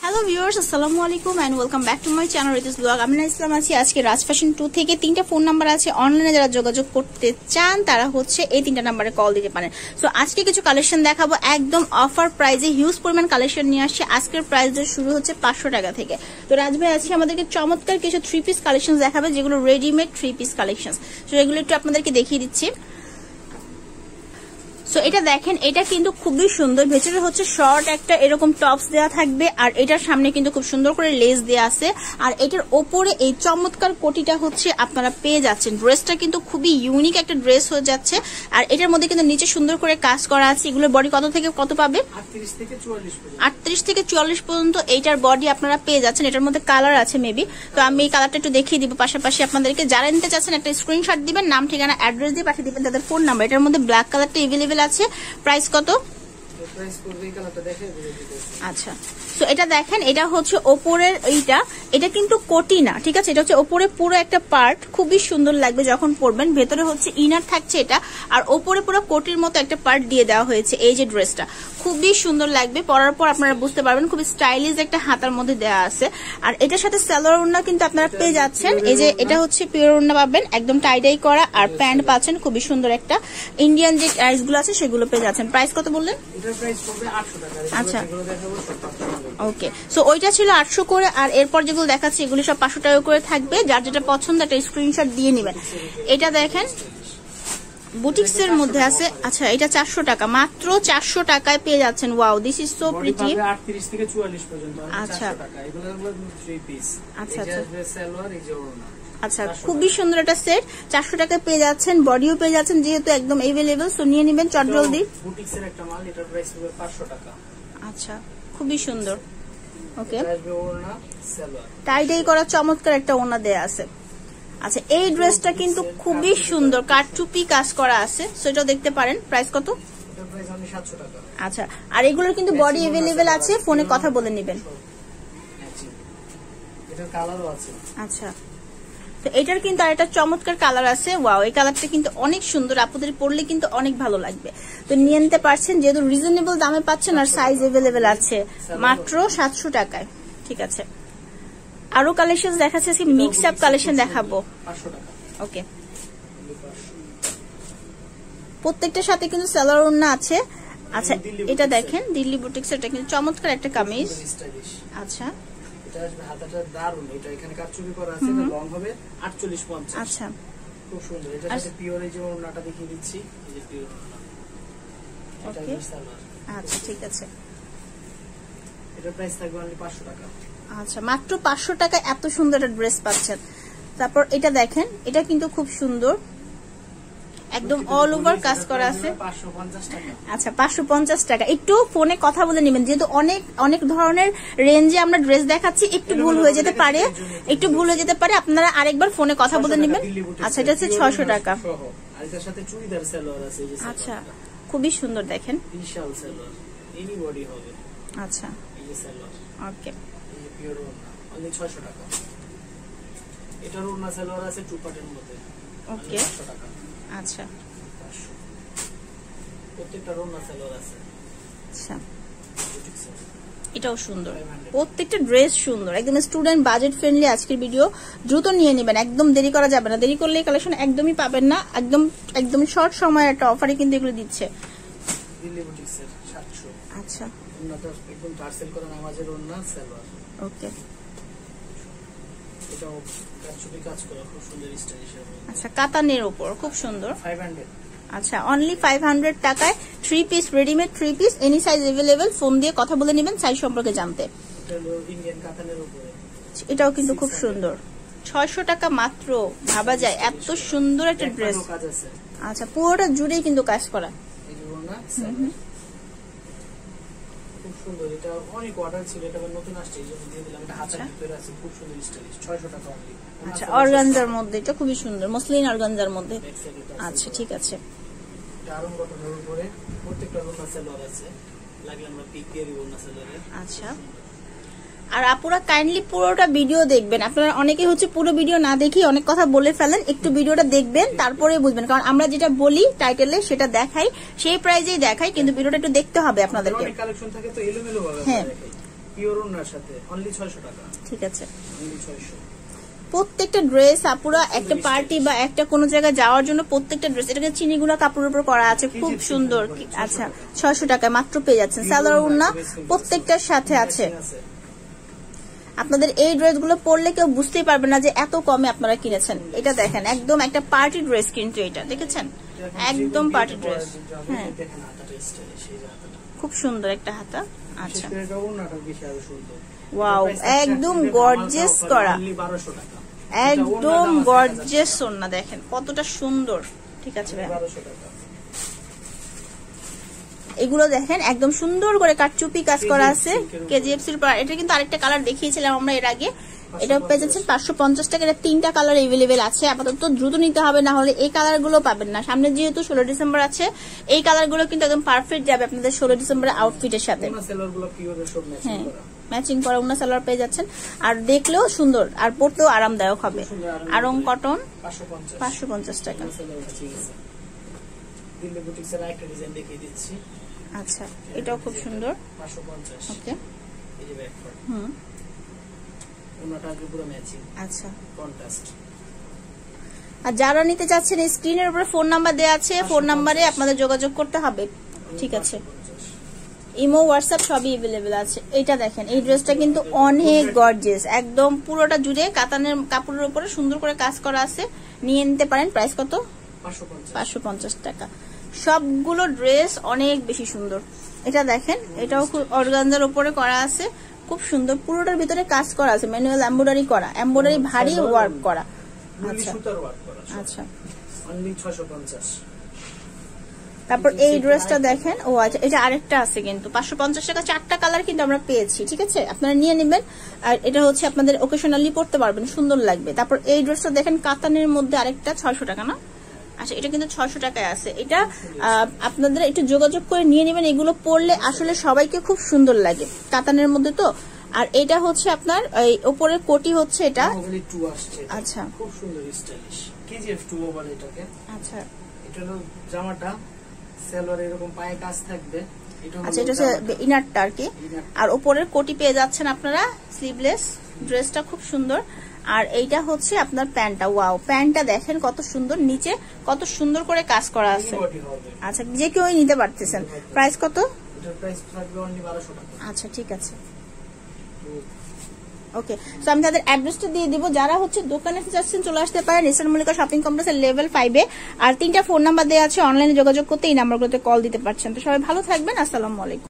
Hello viewers, আসসালামু আলাইকুম and welcome back to my channel Ritis blog. আমি ইসলাম আছি। আজকে রাজ ফ্যাশন 2 থেকে 3টা ফোন নাম্বার আছে, অনলাইনে যারা যোগাযোগ করতে চান তারা হচ্ছে এই 3টা নাম্বারে কল দিতে পারেন। সো আজকে কিছু কালেকশন দেখাবো, একদম অফার প্রাইসে হিউজ পরিমাণ কালেকশন নিয়ে আসছে। আজকের প্রাইস শুরু হচ্ছে 500 টাকা থেকে। তো রাজ ভাই আজকে আমাদেরকে চমৎকার কিছু 3 পিস কালেকশন দেখাবে, যেগুলো রেডিমেড 3 পিস কালেকশন। সো এগুলো একটু আপনাদেরকে দেখিয়ে দিচ্ছি। সো এটা দেখেন, এটা কিন্তু খুবই সুন্দর। ভেতরে হচ্ছে শর্ট একটা এরকম টপস দেওয়া থাকবে, আর এটার সামনে কিন্তু খুব সুন্দর করে লেস দেওয়া আছে, আর এটার ওপরে এই চমৎকার কোটিটা হচ্ছে আপনারা পেয়ে যাচ্ছেন। ড্রেসটা কিন্তু খুবই ইউনিক একটা ড্রেস হয়ে যাচ্ছে, আর এটার মধ্যে কিন্তু নিচে সুন্দর করে কাজ করা আছে। এগুলোর বডি কত থেকে কত পাবে? 38 থেকে 44 পর্যন্ত এইটার বডি আপনারা পেয়ে যাচ্ছেন। এটার মধ্যে কালার আছে মেবি, তো আমি এই কালারটা একটু দেখিয়ে দিব পাশাপাশি আপনাদেরকে। যারা নিতে চাচ্ছেন একটা স্ক্রিনশট দিবেন, নাম ঠিকানা অ্যাড্রেস দিয়ে পাঠিয়ে দিবেন তাদের ফোন নাম্বার। এটার মধ্যে ব্ল্যাক কালারটা এভেলেবেল আছে। প্রাইস কত? আচ্ছা, তো এটা দেখেন, এটা হচ্ছে ওপরের এটা কিন্তু কোটি না, ঠিক আছে? এটা হচ্ছে ওপরে পুরো একটা পার্ট, খুবই সুন্দর লাগবে যখন পরবেন। ভেতরে হচ্ছে ইনার থাকছে এটা, আর ওপরে পুরো কোটির মতো একটা পার্ট দিয়ে দেওয়া হয়েছে। এই যে ড্রেসটা খুবই সুন্দর লাগবে, পরার পর আপনারা বুঝতে পারবেন খুবই স্টাইলিশ একটা হাতার মধ্যে দেওয়া আছে। আর এটার সাথে সালোয়ার ওড়না কিন্তু আপনারা পেয়ে যাচ্ছেন। এই যে এটা হচ্ছে পিওর ওড়না পাবেন, একদম টাইডাই করা, আর প্যান্ট পাচ্ছেন খুবই সুন্দর একটা। ইন্ডিয়ান যে টাইস গুলো আছে সেগুলো পেয়ে যাচ্ছেন। প্রাইস কত বললেন? আচ্ছা, ওকে। সো ওইটা ছিল 800 করে, আর এরপর যেগুলো দেখাচ্ছি এগুলো সব 500 টাকা করে থাকবে। যার যেটা পছন্দ একটা স্ক্রিনশট দিয়ে নেবেন। এটা দেখেন বুটিক্স এর মধ্যে আছে। আচ্ছা, এটা 400 টাকা, মাত্র 400 টাকায় পেয়ে যাচ্ছেন। Wow, this is so pretty. 38 থেকে 44 পর্যন্ত 400 টাকা। এগুলো হলো 3 পিস। আচ্ছা আচ্ছা, সালোয়ার এই যে ওড়না। আচ্ছা, খুবই সুন্দর একটা সেট, 400 টাকায় পেয়ে যাচ্ছেন। বডিও পেয়ে যাচ্ছেন, যেহেতু একদম এভেলেবেল। সো নিয়ে নেবেন চট জলদি। বুটিক্স এর একটা মাল, এটার প্রাইস হবে 500 টাকা। আচ্ছা, খুবই সুন্দর। ওকে, টাইটাই করা চমৎকার একটা ওড়না দেয়া আছে। আচ্ছা, এই ড্রেসটা কিন্তু খুবই সুন্দর, কাটচুপি কাজ করা আছে, সেটাও দেখতে পারেন। প্রাইস কত? আচ্ছা, আর এগুলোর কিন্তু বডি এভেলেবেল আছে, ফোনে কথা বলে নেবেন। আচ্ছা, তো এটার কিন্তু আরেকটা চমৎকার কালার আছে। ওয়াও, এই কালারটা কিন্তু অনেক সুন্দর, আপনাদের পরলে কিন্তু অনেক ভালো লাগবে। তো নিয়ে নিতে পারছেন, যেহেতু রিজনেবল দামে পাচ্ছেন, আর সাইজ এভেলেবেল আছে মাত্র 700 টাকায়। ঠিক আছে, আরো কালেকশন দেখাচ্ছে, মিক্স আপ কালেকশন দেখাবো। ওকে, প্রত্যেকটার সাথে কিন্তু সালোয়ার ওড়না আছে। আচ্ছা, এটা দেখেন দিল্লি বুটিক্স, এটা কিন্তু চমৎকার একটা কামিজ। আচ্ছা, এটা আসবে হাতাটা দারুন, এটা এখানে কাটচুপি করা আছে, এটা লং হবে 48-50। আচ্ছা, খুব সুন্দর। এটা সাথে পিওর এই যে ওড়নাটা দেখিয়ে দিচ্ছি, এই যে পিওর ওড়না। ওকে, আচ্ছা ঠিক আছে। এটার প্রাইস থাকবে অনলি 500 টাকা। আচ্ছা, মাত্র 500 টাকায় এত সুন্দর একটা ড্রেস পাচ্ছেন। তারপর এটা দেখেন, এটা কিন্তু খুব সুন্দর, একদম অল ওভার কাজ করা আছে। 550 টাকা। আচ্ছা, 550 টাকা। একটু ফোনে কথা বলে নেবেন, যেহেতু অনেক অনেক ধরনের রেঞ্জে আমরা ড্রেস দেখাচ্ছি, একটু ভুল হয়ে যেতে পারে, আপনারা আরেকবার ফোনে কথা বলে নেবেন। আচ্ছা, এটা হচ্ছে 600 টাকা। আর এটার সাথে চুড়িদার সালোয়ার আছে। আচ্ছা, খুবই সুন্দর, দেখেন বিশাল সালোয়ার, এনি বডি হবে। আচ্ছা, এই যে সালোয়ার। ওকে, এই যে পিওর ওড়না অনলি 600 টাকা। এটার ওড়না সালোয়ার আছে 2 পার্টের মধ্যে। ওকে, 600 টাকা। আচ্ছা, প্রত্যেকটা ওড়না সালোয়ার আছে। আচ্ছা, এটাও সুন্দর, প্রত্যেকটা ড্রেস সুন্দর, একদম স্টুডেন্ট বাজেট ফ্রেন্ডলি। আজকের ভিডিও দ্রুত নিয়ে নেবেন, একদম দেরি করা যাবে না। দেরি করলে কালেকশন একদমই পাবেন না। একদম শর্ট সময়ের একটা অফারে কিন্তু এগুলো দিচ্ছে দিল্লি বুটিক্স এর 700। আচ্ছা, ওড়নাটা একদম টার্সেল করা নামাজের ওড়না সালোয়ার। ওকে, এটাও কাটচুপি কাজ করা, খুব সুন্দর স্টাইলিশ। আচ্ছা, কাতানের উপর খুব সুন্দর। 500। আচ্ছা, অনলি 500 টাকায় 3 piece, readymade 3 piece, any size available. Phone দিয়ে কথা বলে নেবেন সাইজ সম্পর্কে জানতে। এটা হলো ইন্ডিয়ান কাতানের উপরে, এটাও কিন্তু খুব সুন্দর। 600 টাকা মাত্র, ভাবা যায় এত সুন্দর একটা ড্রেস। আচ্ছা, পুরোটা জুড়ে কিন্তু কাজ করা। এই যে ওড়না সালোয়ার খুব সুন্দর, এটা অনেক অর্ডার ছিল, এটা নতুন আসছে, এই জন্য দিয়ে দিলাম। এটা হাতার ভিতরে আছে, খুব সুন্দর স্টাইলিশ। 600 টাকা অনলি। আচ্ছা, অর্গানজার মধ্যে, এটা খুবই সুন্দর, মসলিন অর্গানজার মধ্যে। আচ্ছা, ঠিক আছে। এটা আরং কটনের উপরে, প্রত্যেকটা ওড়না সালোয়ার আছে, লাগলে আমরা পিক দিয়ে দিব ওড়না সালোয়ারে। আচ্ছা, আর আপুরা কাইন্ডলি পুরোটা ভিডিও দেখবেন। আপনারা অনেকে হচ্ছে পুরো ভিডিও না দেখি অনেক কথা বলে ফেলেন, একটু ভিডিওটা দেখবেন, তারপরে বুঝবেন। কারণ আমরা যেটা বলি টাইটেলে সেটা দেখাই, সেই প্রাইজেই দেখাই, কিন্তু ভিডিওটা একটু দেখতে হবে আপনাদেরকে। হ্যাঁ, পিওর ওন্নার সাথে অনলি 600 টাকা। ঠিক আছে, অনলি 600। প্রত্যেকটা ড্রেস আপুরা একটা পার্টি বা একটা কোনো জায়গায় যাওয়ার জন্য প্রত্যেকটা ড্রেস, এটাকে চিনিগুলা কাপড়ের উপর করা আছে, খুব সুন্দর। আচ্ছা 600 টাকায় মাত্র পেয়ে যাচ্ছেন। সালোয়ার ওড়না প্রত্যেকটার সাথে আছে। আপনাদের এই ড্রেসগুলো পরলে কেউ বুঝতেই পারবে না যে এত কমে আপনারা কিনেছেন। এটা দেখেন একদম একটা পার্টি ড্রেস, কিন্তু এটা দেখেছেন একদম পার্টি ড্রেস। হ্যাঁ খুব সুন্দর একটা হাতা। আচ্ছা ওয়াও, একদম গর্জিয়াস করা, একদম গর্জিয়াস ওড়না, দেখেন কতটা সুন্দর। ঠিক আছে ভাই, এগুলো দেখেন একদম সুন্দর করে কাটচুপি কাজ করা আছে কেজিএফসির উপর। এটা কিন্তু আরেকটা কালার দেখিয়েছিলাম আমরা এর আগে, এটা পেয়ে যাচ্ছেন 550 টাকা। এটা 3টা কালার এভেলেবেল আছে, আপাতত দ্রুত নিতে হবে, না হলে এই কালার গুলো পাবেন না। সামনে যেহেতু 16 ডিসেম্বর আছে, এই কালার গুলো কিন্তু একদম পারফেক্ট যাবে আপনাদের 16 ডিসেম্বরের আউটফিটের সাথে। হ্যাঁ ম্যাচিং করা উন্না সালোয়ার পেয়ে যাচ্ছেন, আর দেখলেও সুন্দর আর পরতেও আরামদায়ক হবে। আরং কটন 550 টাকা। আচ্ছা এটাও খুব সুন্দর। ওকে আচ্ছা, আর যারা নিতে চাচ্ছেন স্ক্রিনের উপরে ফোন নাম্বার দেওয়া আছে, ফোন নাম্বারে আপনাদের যোগাযোগ করতে হবে। ঠিক আছে, ইমো হোয়াটসঅ্যাপ সবই এভেলেবেল আছে। এটা দেখেন এই ড্রেসটা কিন্তু অনেক গর্জিয়াস, একদম পুরোটা জুড়ে কাতানের কাপড়ের উপরে সুন্দর করে কাজ করা আছে, নিয়ে নিতে পারেন। প্রাইস কত? 550 টাকা। সবগুলো ড্রেস অনেক বেশি সুন্দর। এটা দেখেন এটাও খুব অর্গানজার উপরে করা আছে, খুব সুন্দর, পুরোটার ভিতরে কাজ করা আছে, ম্যানুয়াল এমব্রয়ডারি করা, এমব্রয়ডারি ভারী ওয়ার্ক করা। আচ্ছা আচ্ছা, অনলি 650। তারপর এই ড্রেসটা দেখেন, ও আচ্ছা এটা আরেকটা আছে কিন্তু 550 টাকা। 4টা কালার কিন্তু আমরা পেয়েছি। ঠিক আছে, আপনারা নিয়ে নেবেন, আর এটা হচ্ছে আপনাদের ওকেশনালি পড়তে পারবেন, সুন্দর লাগবে। তারপর এই ড্রেসটা দেখেন কাতানের মধ্যে আরেকটা 600 টাকা না? আচ্ছা এটা কিন্তু 600 টাকায় আছে। এটা আপনাদের একটু যোগাযোগ করে নিয়ে নেবেন, এগুলো পরলে আসলে সবাইকে খুব সুন্দর লাগে কাতানের মধ্যে তো। আর এটা হচ্ছে আপনার এই উপরের কোটি হচ্ছে এটা। আচ্ছা খুব সুন্দর স্টাইলিশ কেজিএফ 2 ওভার এটাকে। আচ্ছা এটা হলো জামাটা, সালোয়ার এরকম পায়ে কাজ থাকবে। আচ্ছা এটা হচ্ছে ইনারটা আর কি, আর উপরের কোটি পেয়ে যাচ্ছেন আপনারা স্লিভলেস। ড্রেসটা খুব সুন্দর। আর এইটা হচ্ছে আপনার প্যান্টটা, ওয়াও প্যান্টটা দেখেন কত সুন্দর, নিচে কত সুন্দর করে কাজ করা আছে। আচ্ছা যে কেউ নিতে পারতেছেন। প্রাইস কত? এটার প্রাইস থাকবে অনলি 1200 টাকা। আচ্ছা ঠিক আছে, ওকে। সো আমি তাদের অ্যাড্রেসটা দিয়ে দিব, যারা হচ্ছে দোকানে যাচ্ছেন চলে আসতে পারেন ইস্টার্ন মল্লিকা শপিং কমপ্লেক্সের লেভেল 5-এ। আর 3টা ফোন নাম্বার দেওয়া আছে, অনলাইনে যোগাযোগ করতে এই নাম্বারগুলোতে কল দিতে পারছেন। তো সবাই ভালো থাকবেন, আসসালামু আলাইকুম।